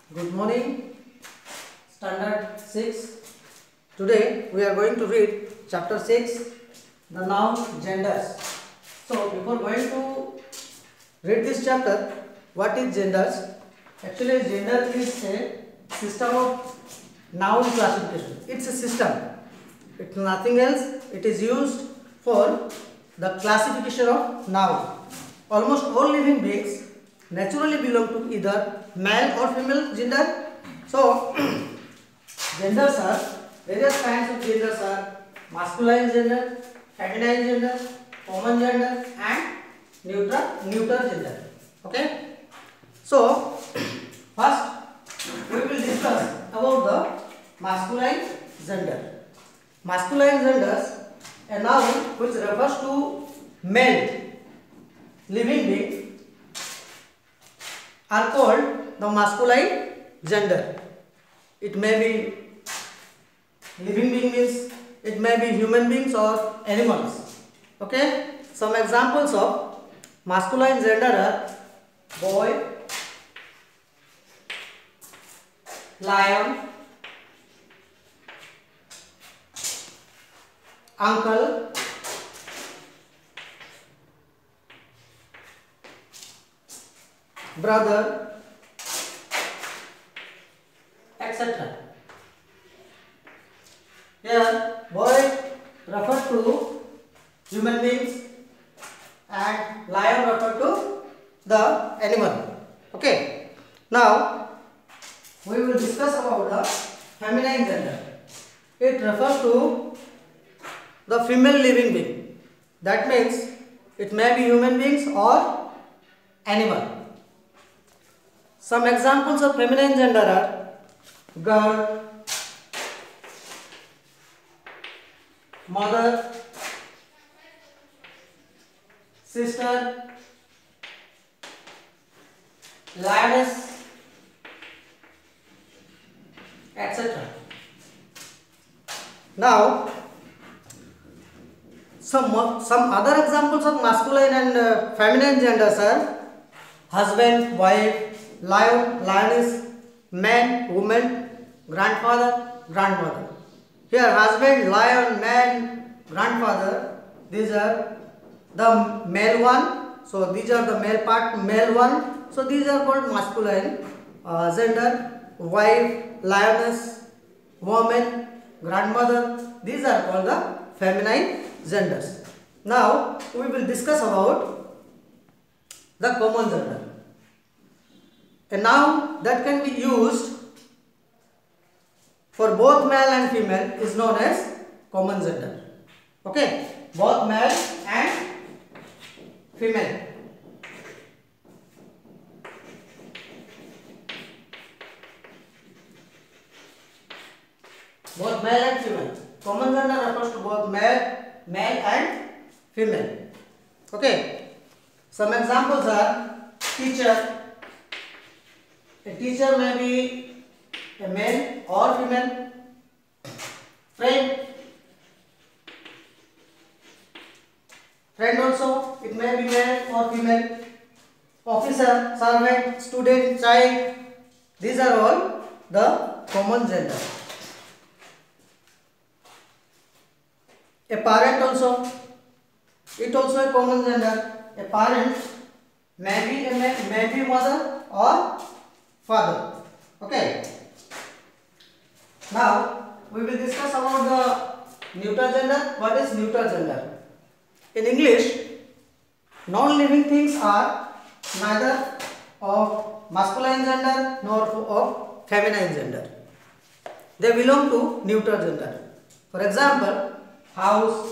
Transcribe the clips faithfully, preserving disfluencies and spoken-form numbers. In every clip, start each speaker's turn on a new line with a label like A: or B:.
A: Good morning, Standard six. Today we are going to read Chapter six, the noun genders. So, before going to read this chapter, what is genders? Actually, gender is a system of noun classification. It's a system. It's nothing else. It is used for the classification of noun. Almost all living beings naturally belong to either male or female gender. So, genders are various kinds of genders are masculine gender, feminine gender, common gender, and neuter neuter gender. Okay. So, first we will discuss about the masculine gender. Masculine genders, a noun which refers to male living beings, are called the masculine gender. It may be living being means it may be human beings or animals. Okay. Some examples of masculine gender are boy, lion, uncle, brother, et cetera. Here, boy refer to human beings and lion refer to the animal. Okay. Now, we will discuss about the feminine gender. It refers to the female living being. That means it may be human beings or animal. Some examples of feminine gender are girl, mother, sister, lioness, et cetera. Now, some some other examples of masculine and uh, feminine genders are husband, wife, lion, lioness, man, woman, grandfather, grandmother. Here, husband, lion, man, grandfather, these are the male one. So, these are the male part, male one. So, these are called masculine uh, gender. Wife, lioness, woman, grandmother, these are called the feminine genders. Now, we will discuss about the common gender. A noun that can be used for both male and female is known as common gender. Okay, both male and female. Both male and female. Common gender refers to both male, male and female. Okay. Some examples are teacher. A teacher may be a male or female. Friend. Friend also, it may be male or female. Officer, servant, student, child. These are all the common gender. A parent also, it also a common gender. A parent may be a man, may be mother or father. Okay. Now we will discuss about the neuter gender. What is neuter gender? In English, non-living things are neither of masculine gender nor of feminine gender. They belong to neuter gender. For example, house,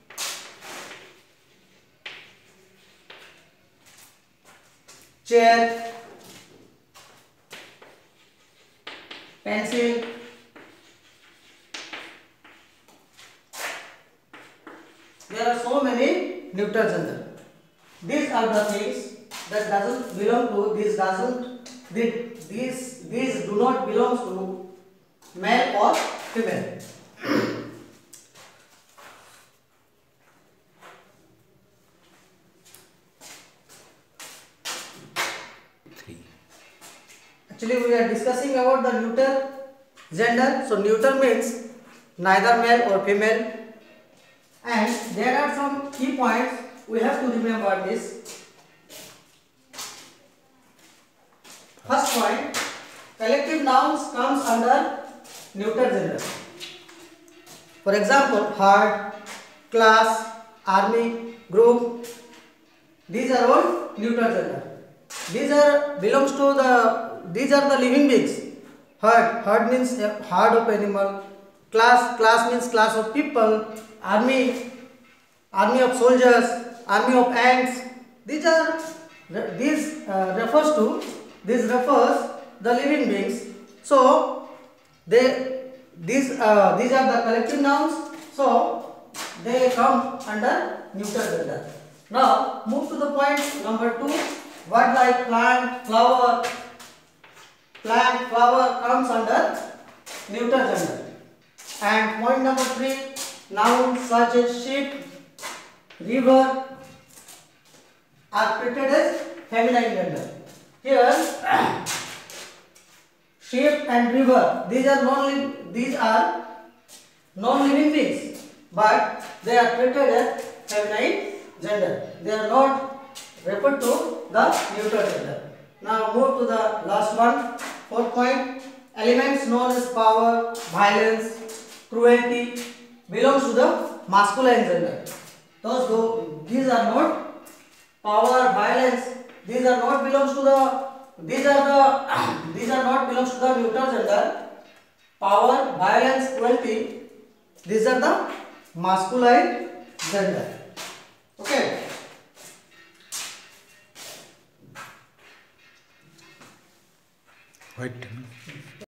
A: chair, pencil, there are so many neuter gender. These are the things that doesn't belong to, this doesn't, these, these do not belong to male or female. Actually, we are discussing about the neuter gender. So neuter means neither male or female, and there are some key points we have to remember this. First point, collective nouns comes under neuter gender. For example, heart, class, army, group, these are all neuter gender. These are belongs to the these are the living beings. Herd, herd means a herd of animal. Class, class means class of people. Army, army of soldiers. Army of ants. These are these uh, refers to this refers the living beings. So they these uh, these are the collective nouns. So they come under neuter gender. Now move to the point number two. Word like plant, flower, plant, flower comes under neuter gender. And point number three, nouns such as sheep, river are treated as feminine gender. Here, sheep and river, these are non these are non-living beings, but they are treated as feminine gender. They are not referred to the neuter gender. Now move to the last one, fourth point. Elements known as power, violence, cruelty belongs to the masculine gender. Thus, though these are not power, violence, these are not belongs to the these are the these are not belongs to the neuter gender. Power, violence, cruelty, these are the masculine gender. Okay.
B: Wait.